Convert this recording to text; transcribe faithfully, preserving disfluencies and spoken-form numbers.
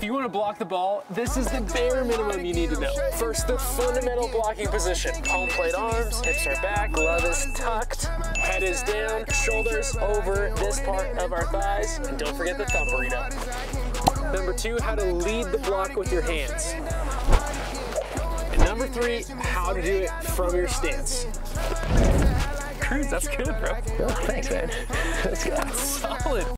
you want to block the ball, this is the bare minimum you need to know. First, the fundamental blocking position. Palm plate arms, hips are back, glove is tucked, head is down, shoulders over this part of our thighs, and don't forget the thumb burrito. Number two, how to lead the block with your hands. And number three, how to do it from your stance. Cruz, that's good, bro. Oh, thanks, man. That's good. Solid.